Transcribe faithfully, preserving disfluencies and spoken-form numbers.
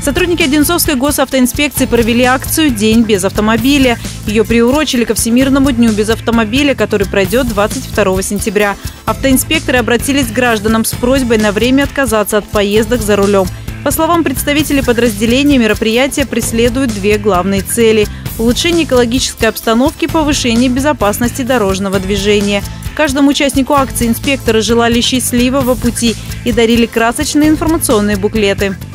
Сотрудники Одинцовской госавтоинспекции провели акцию «День без автомобиля». Ее приурочили ко Всемирному дню без автомобиля, который пройдет двадцать второго сентября. Автоинспекторы обратились к гражданам с просьбой на время отказаться от поездок за рулем. По словам представителей подразделения, мероприятие преследует две главные цели – улучшение экологической обстановки и повышение безопасности дорожного движения. Каждому участнику акции инспекторы желали счастливого пути и дарили красочные информационные буклеты.